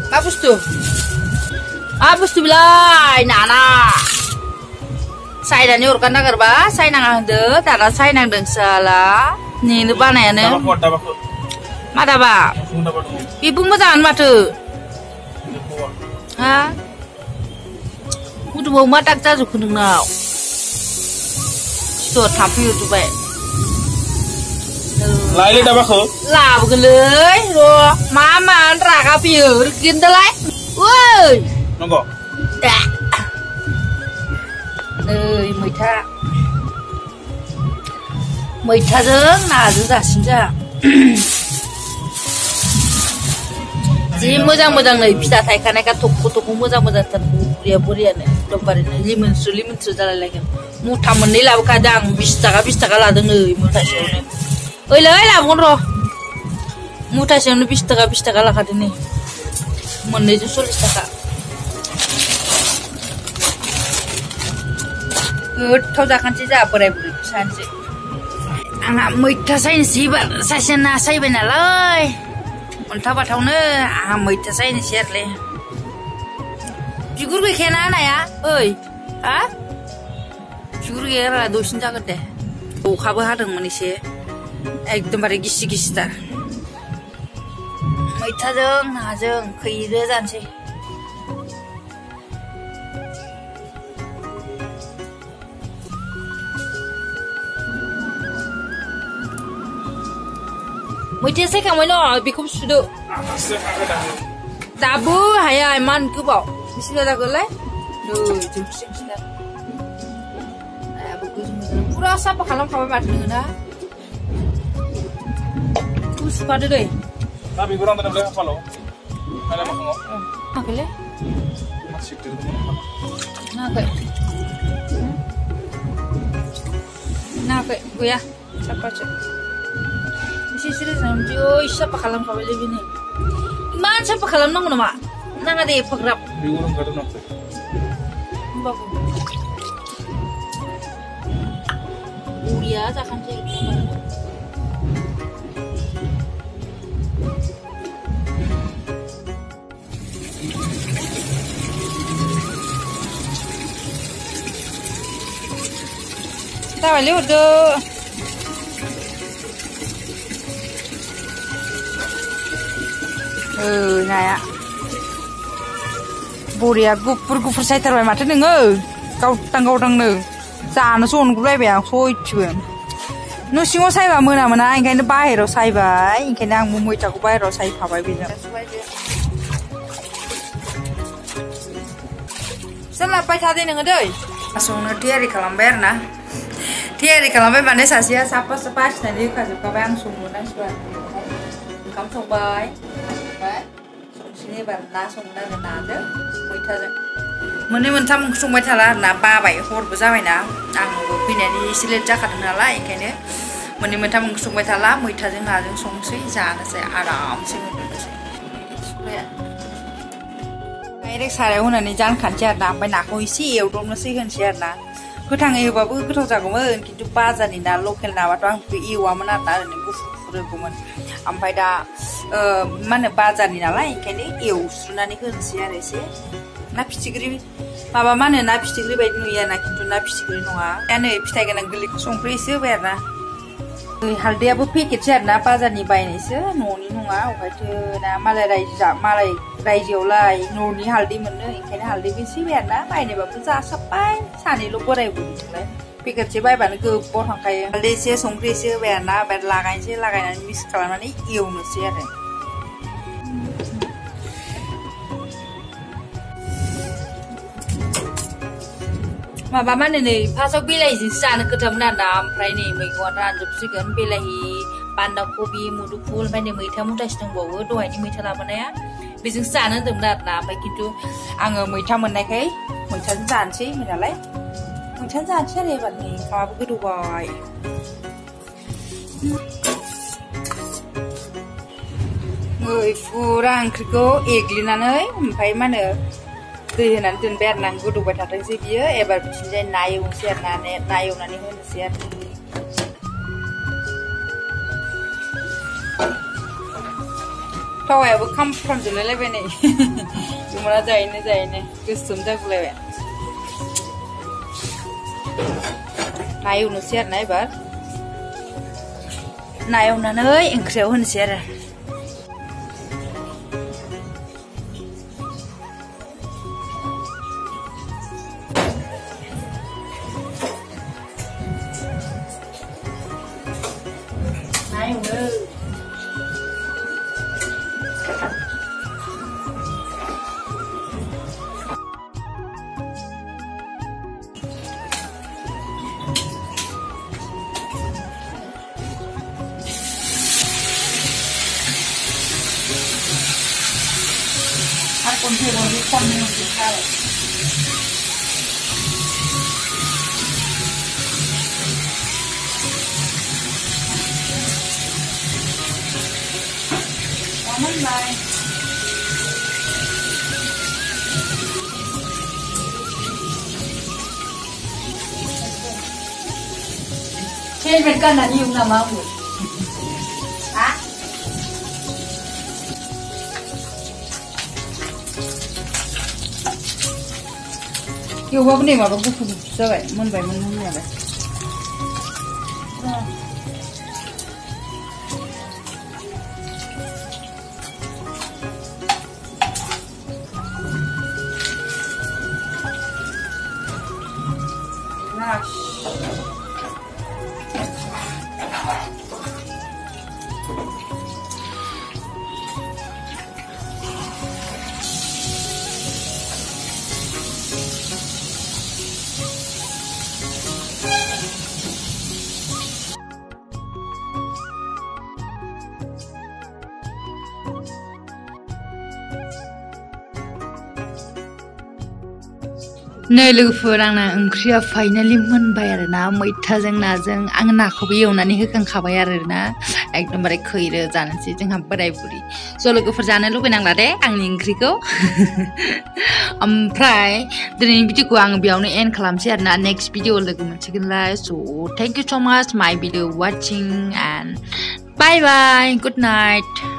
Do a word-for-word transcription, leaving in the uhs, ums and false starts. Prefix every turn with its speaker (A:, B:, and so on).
A: मा बुस्थु मा बुस्थु बिलाय नाना सायनानै हरगार नागिरबा सायनाङा होनदो दाना सायनांदोंसोला नेनो बानायानो मा दाबा बेबो मोजाङानो माथो हा मोदोमाव मा दाग जाजोबखो नोंनाव सिथर थाम्फै हरजोब्बाय
B: लायलै दाबाखौ
A: लाबोगोनलै र' मा मा रागा फैयो गिनदोलाय ओइ
B: नंगौ
A: नै मैथा मैथाजों नाजों जासिन जा जि मोजां मोजां नै फिथा थायखानायखा थख' थख' मोजां मोजांथार बुरिया बुरियानो एकदमबारे लिमोनस्रु लिमोनस्रु जालायलायगोन मुथा मोननै लाबोखादों आं बिस थाखा बिस थाखा लादों नै मुथासेयावनो ओइलै लाबोगोन र' मुथासेयावनो बिस थाखा बिस थाखा लाखादों नै मोननैजों सल्लिस थाखा गोथाव जाखानोसै जोंहा बोराय बुरै सानसे आंहा मैथा सायनोसै एबार सासेया ना सायबाय नालाय अन्था बाथावनो आंहा मैथा सायनोसै आरोलै बिगुर गैखायाना नाया ओइ हा बिगुर गैया र' दसेनो जागोन दे अखाबो हादोंमोन एसे एकदमबारे गिसि गिसिथार मैथाजों नाजों खैरो जानोसै मैथाया सायखांबाय न' बेखौबो सुदो दाबो हाया इमान गोबाव बेसे गोजा गोलाय नै जोंसि जोंसिना नायाबो गोजों गोजों फुरा साफा खालामखाबाय माथो नोङो ना बेखौबो सुखादो दै
B: दा बिगुरां दोनबाय खाफालाव नालाय मोखाङाव
A: नाखैलै
B: मा सिखदो
A: नाखै नाखै गैया साफासो एसे सिरिजों जै साफा खालामखाबायलै बेनो इमान साफा खालामनांगौ नामा नाङा दे एफाग्राब
B: बिगुर ओंखारदों नाखै
A: होमबाबो बरिया जाखानोसै जाबायलै हरदो नाया बरिया गुफुर गुफुर सायथारबाय माथो नोङो गावदां गावदांनो जानोसो अनगुलायबाय आं सयथिबो न' सिङाव सायबा मोना मोना ओंखायनो बाहेरायाव सायबाय ओंखायनो आंबो मैथाखौ बाहेरायाव सायखाबाय बेजों सोलाबबाय थादे नोङो दै संनो थियारि खालामबाय आरो ना थियारि खालामबाय माने सासेया साफा साफा बासिनानै होखाजोबखाबाय आं संनो नांसिगौ ओंखाम संबाय संसिगोन एबार ना संनो आरो नाजों मैथाजों मोननै मोनथाम संबाय थाला आरो ना बाबाय हरबो जाबायना आंबो फैनायनि एसे लेट जाखादों नालाय ओंखायनो मोननै मोनथाम ओंख्रि संबाय थाला मैथाजों नाजों संसै जानोसै आरामसे मोननोसै डाइरेक्ट सारायाव होनानै जानखानोसै आरो ना ओमफ्राय नाखौ एसे एवदबनोसै होनोसै आरो ना गोथाङै होबाबो गोथाव जागौमोन खिन्थु बाजारनि ना लकेल नाबाथ' आं बेखौ एवामोन आरो ना ओरैनो गुफुर गुफुर होगौमोन ओमफ्राय दा मा होनो बाजारनि नालाय ओंखायनो एवस्रुनानै होनोसै आरो एसे ना फिथिख्रि माबा मा होनो ना फिथिख्रि बायदि नुयो ना खिन्थु ना फिथिख्रि नङा दा नै फिथाइ गोनां गोरलै संख्रि एसे होबाय आरो ना नै हालदैयाबो पेकेटसो आरो ना बाजारनि बायनायसो न'नि नङा अबहायथो ना मालाय रायजो मालाय रायजोआवलाय न'नि हालदै मोनो ओंखायनो हालदैबो एसे होबाय आरो ना बायनायबाबो जासाबबाय सानैल' बोराय बुरैजोंलाय पेकेटसे बायबानो गोबाव थांखायो हालदै एसे संख्रि एसे होबाय आरो ना ओमफ्राय लागायनोसै लागायनानै मिक्स खालामनानै एवनोसै आरो माबा मा होनो नै फार्स्टआव बिलाहिजोंसो जानो गोथावमोन आरो ना ओमफ्राय नै मैगङा रानजोबसिगोन बिलाहि बान्दा कबि मुदुफुल ओमफ्राय नै मैथा मुथासे दंबावो दहायनि मैथा लाबोनाया बेजोंसो जानो होन्दोंमोन आरो ना ओमफ्राय खिन्थु आङो मैथा मोननायखाय मैथाजों जानोसै नालाय मैथाजों जानोसै आरो एबार नै ओंखामाबो गोदौबाय नै फुरा ओंख्रिखौ एग्लिनानै ओमफ्राय मा होनो दै होनानै दोनबाय आरो ना गोदौबाय थाथोंसै बियो एबार बिथिंजाय ना एवनोसै आरो ना ना एवनानै होनोसै आरो थावायाबो खामफ्रामजोबलायलायबाय नै जुमना जायैनो जायैनो गोसोम जागुलायबाय ना एवनोसै आरो ना एबार ना एवनानै ओंख्रियाव होनोसै आरो ना एवनोคนเทวันนี้คนนึงกินข้าววางมันไปเช่นเป็นกันนะยุ่งนะมาหมดอะอยู่ว่านี่มาบอกกูคือสวยมันไปมันมันอะไรน่า नै लोगोफोर आंना ओंख्रिया फाइनालि मोनबाय आरोना मैथाजों नाजों आं नाखौबो एवनानै होखांखाबाय आरोना एकदमबारे खैरो जानोसै जोंहा बोराय बुरि स' लोगोफोर जानो लुबैनांला दे आंनि ओंख्रिखौ ओमफ्राय दिनैनि भिडिअखौ आं बेयावनो एन्ड खालामसै आरोना नेक्स्ट भिडिअ लोगो मोनसिगोनलाय स' thank you so' much my video watching and bye bye good night